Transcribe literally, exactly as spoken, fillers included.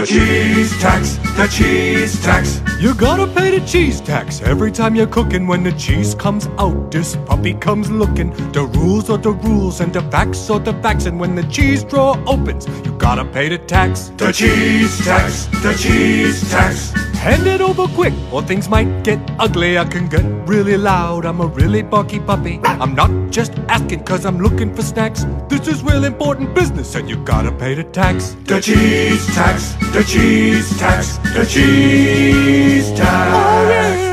cheese tax, the cheese tax. You gotta pay the cheese tax every time you're cooking. When the cheese comes out, this puppy comes looking. The rules are the rules and the facts are the facts. And when the cheese drawer opens, you gotta pay the tax. The cheese tax, the cheese tax. Hand it over quick or things might get ugly. I can get really loud, I'm a really barky puppy. I'm not just asking cause I'm looking for snacks. This is real important business and you gotta pay the tax. The cheese tax, the cheese tax, the cheese tax. Oh, yeah.